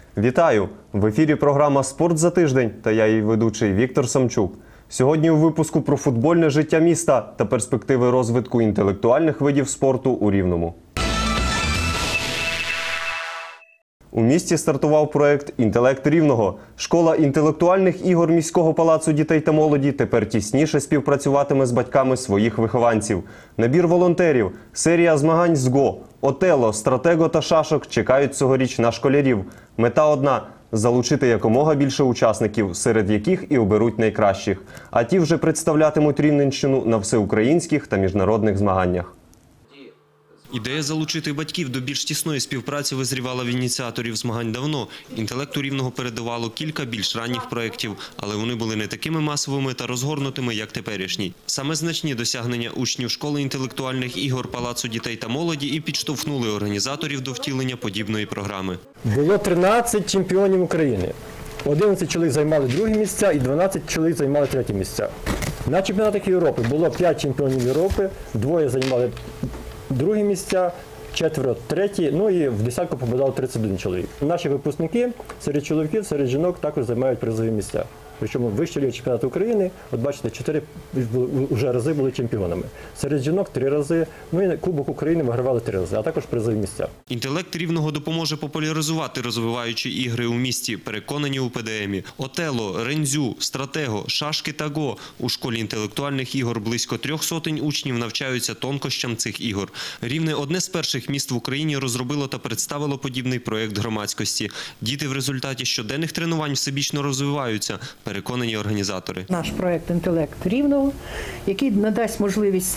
Вітаю! В ефірі програма «Спорт за тиждень» та я її ведучий Віктор Самчук. Сьогодні у випуску про футбольне життя міста та перспективи розвитку інтелектуальних видів спорту у Рівному. У місті стартував проєкт «Інтелект Рівного». Школа інтелектуальних ігор міського палацу дітей та молоді тепер тісніше співпрацюватиме з батьками своїх вихованців. Набір волонтерів, серія змагань з ГО, Отелло, Стратего та шашок чекають цьогоріч на школярів. Мета одна – залучити якомога більше учасників, серед яких і оберуть найкращих. А ті вже представлятимуть Рівненщину на всеукраїнських та міжнародних змаганнях. Ідея залучити батьків до більш тісної співпраці визрівала в ініціаторів змагань давно. «Інтелекту Рівного» передавало кілька більш ранніх проєктів, але вони були не такими масовими та розгорнутими, як теперішні. Саме значні досягнення учнів школи інтелектуальних ігор Палацу дітей та молоді і підштовхнули організаторів до втілення подібної програми. Було 13 чемпіонів України. 11 чоловік займали другі місця і 12 чоловік займали треті місця. На чемпіонатах Європи було 5 чемпіонів Європи, двоє займали другі місця, 4 треті, ну і в десятку попадав 31 чоловік. Наші випускники серед чоловіків, серед жінок також займають призові місця. Причому вищий рівень чемпіонату України, от бачите, 4 вже рази були чемпіонами. Серед жінок 3 рази, ну і Кубок України вигравали 3 рази, а також призові місця. «Інтелект Рівного» допоможе популяризувати розвиваючі ігри у місті, переконані у ПДМі. Отелло, рендзю, стратего, шашки та го. У школі інтелектуальних ігор близько 300 учнів навчаються тонкощам цих ігор. Рівне – одне з перших міст в Україні розробило та представило подібний проєкт громадськості. Діти в результаті щоденних тренувань всебічно розвиваються, переконані організатори. Наш проєкт «Інтелект Рівного», який надасть можливість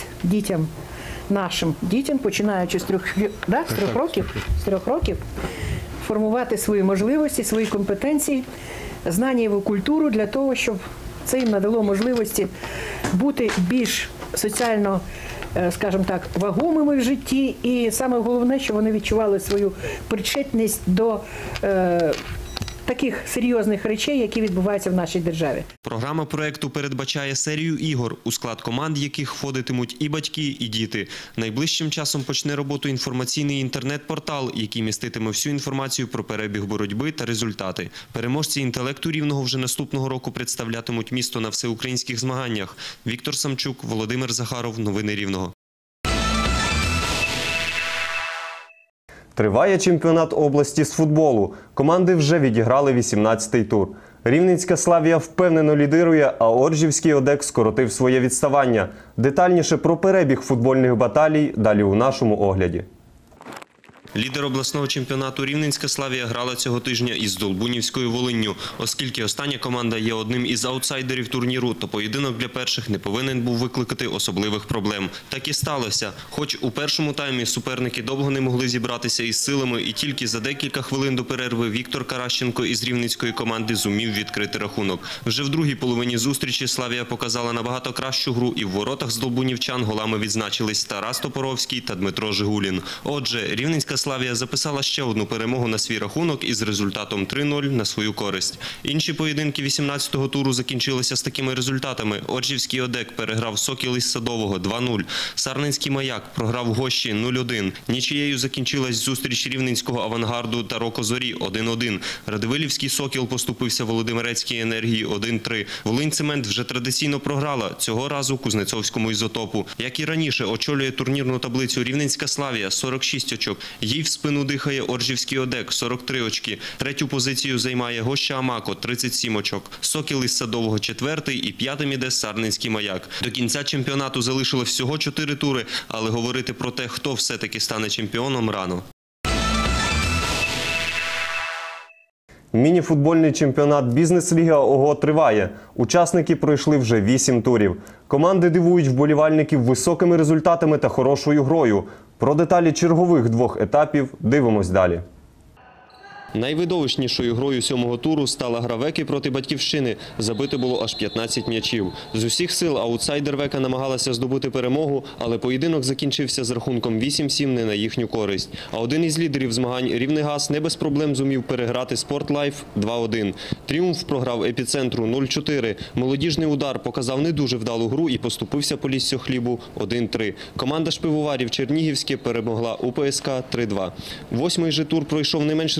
нашим дітям, починаючи з 3 років, формувати свої можливості, свої компетенції, знання і культуру для того, щоб це їм надало можливості бути більш соціально, скажімо так, вагомими в житті. І саме головне, щоб вони відчували свою причетність до таких серйозних речей, які відбуваються в нашій державі. Програма проєкту передбачає серію ігор, у склад команд яких входитимуть і батьки, і діти. Найближчим часом почне роботу інформаційний інтернет-портал, який міститиме всю інформацію про перебіг боротьби та результати. Переможці «Інтелекту Рівного» вже наступного року представлятимуть місто на всеукраїнських змаганнях. Віктор Самчук, Володимир Захаров. Новини Рівного. Триває чемпіонат області з футболу. Команди вже відіграли 18-й тур. Рівненська «Славія» впевнено лідирує, а Оржівський «Одек» скоротив своє відставання. Детальніше про перебіг футбольних баталій далі у нашому огляді. Лідер обласного чемпіонату Рівненська «Славія» грала цього тижня із Долбунівською «Волинню». Оскільки остання команда є одним із аутсайдерів турніру, то поєдинок для перших не повинен був викликати особливих проблем. Так і сталося. Хоч у першому таймі суперники довго не могли зібратися із силами, і тільки за декілька хвилин до перерви Віктор Каращенко із рівненської команди зумів відкрити рахунок. Вже в другій половині зустрічі «Славія» показала набагато кращу гру, і в воротах з долбунівчан голами відзначились Тарас Топоровський та Дмитро Жигулін. Отже, Рівненська «Славія» записала ще одну перемогу на свій рахунок із результатом 3-0 на свою користь. Інші поєдинки 18-го туру закінчилися з такими результатами. Оржівський «Одек» переграв «Сокіл» із Садового 2-0. Сарненський «Маяк» програв «Гощі» 0-1. Нічиєю закінчилась зустріч Рівненського «Авангарду» та «Роко Зорі» 1-1. Радивилівський «Сокіл» поступився Володимирецькій «Енергії» 1-3. Волиньцемент вже традиційно програла, цього разу Кузнецовському «Ізотопу». Як і раніше, очолює турнірну таблицю Рівненська «Славія» 46 очок. Їй в спину дихає Оржівський «Одек» 43 очки. Третю позицію займає Гоща Амако 37 очок. Сокіл із Садового 4-й і 5-м іде Сарненський «Маяк». До кінця чемпіонату залишилось всього 4 тури, але говорити про те, хто все-таки стане чемпіоном, рано. Міні-футбольний чемпіонат «Бізнес-ліга ОГО» триває. Учасники пройшли вже 8 турів. Команди дивують вболівальників високими результатами та хорошою грою. Про деталі чергових 2 етапів дивимось далі. Найвидовищнішою грою 7-го туру стала гра Веки проти Батьківщини. Забито було аж 15 м'ячів. З усіх сил аутсайдер Века намагалася здобути перемогу, але поєдинок закінчився з рахунком 8-7 не на їхню користь. А один із лідерів змагань «Рівнегаз» не без проблем зумів переграти «Спортлайф» 2-1. «Тріумф» програв «Епіцентру» 0-4. «Молодіжний удар» показав не дуже вдалу гру і поступився Поліссю Хлібу 1-3. Команда шпивоварів «Чернігівське» перемогла УПСК 3-2. 8-й же тур пройшов не менш результативно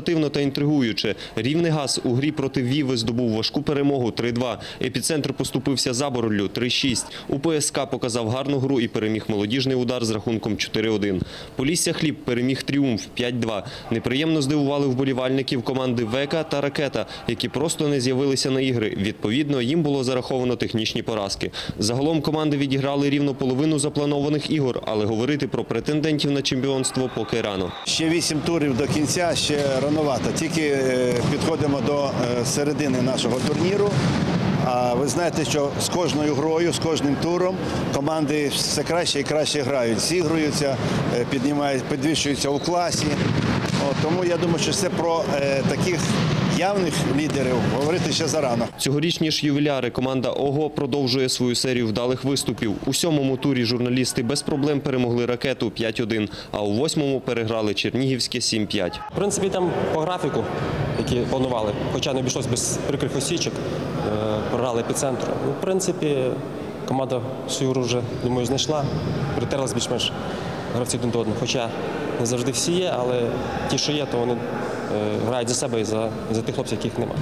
результативно та інтригуюче. Рівнегаз у грі проти Віви здобув важку перемогу 3-2. Епіцентр поступився Забороллю 3-6. УПСК показав гарну гру і переміг Молодіжний Удар з рахунком 4-1. Полісся Хліб переміг Тріумф 5-2. Неприємно здивували вболівальників команди Века та Ракета, які просто не з'явилися на ігри. Відповідно, їм було зараховано технічні поразки. Загалом команди відіграли рівно половину запланованих ігор, але говорити про претендентів на чемпіонство поки рано. Ще 8 турів до кінця, ще рановато. Тільки підходимо до середини нашого турніру. А ви знаєте, що з кожною грою, з кожним туром команди все краще і краще грають, зігруються, підвищуються у класі. Тому я думаю, що це про таких явних лідерів говорити ще зарано. Цьогорічні ж ювіляри команда ОГО продовжує свою серію вдалих виступів. У 7-му турі журналісти без проблем перемогли Ракету 5-1, а у 8-му переграли Чернігівське 7-5. В принципі, там по графіку, який планували, хоча не обійшлось без прикрих осічок, програли Епіцентру. В принципі, команда свою гру вже, думаю, знайшла, притерлась більш-менш гравці один до одного. Хоча не завжди всі є, але ті, що є, то вони грають за себе і за тих хлопців, яких немає.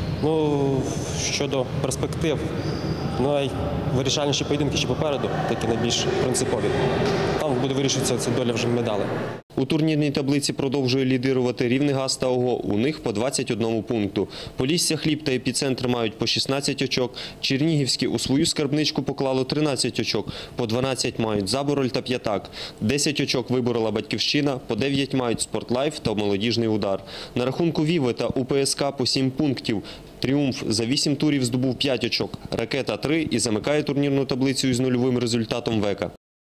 Щодо перспектив, найвирішальніші поєдинки ще попереду, такі найбільш принципові. Там буде вирішуватися ця доля вже медалей. У турнірній таблиці продовжує лідирувати Рівнегаз та ОГО. У них по 21 пункту. Полісся Хліб та Епіцентр мають по 16 очок. Чернігівські у свою скарбничку поклало 13 очок. По 12 мають Забороль та П'ятак. 10 очок виборола Батьківщина, по 9 мають Спортлайф та Молодіжний Удар. На рахунку Віви та УПСК по 7 пунктів. Тріумф за 8 турів здобув 5 очок. Ракета 3 і замикає турнірну таблицю із нульовим результатом Века.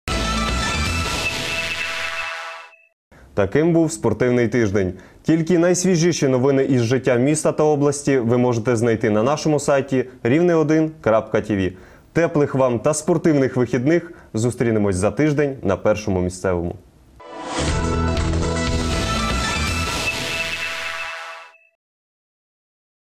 Таким був спортивний тиждень. Тільки найсвіжіші новини із життя міста та області ви можете знайти на нашому сайті rivne1.tv. Теплих вам та спортивних вихідних. Зустрінемось за тиждень на Першому місцевому.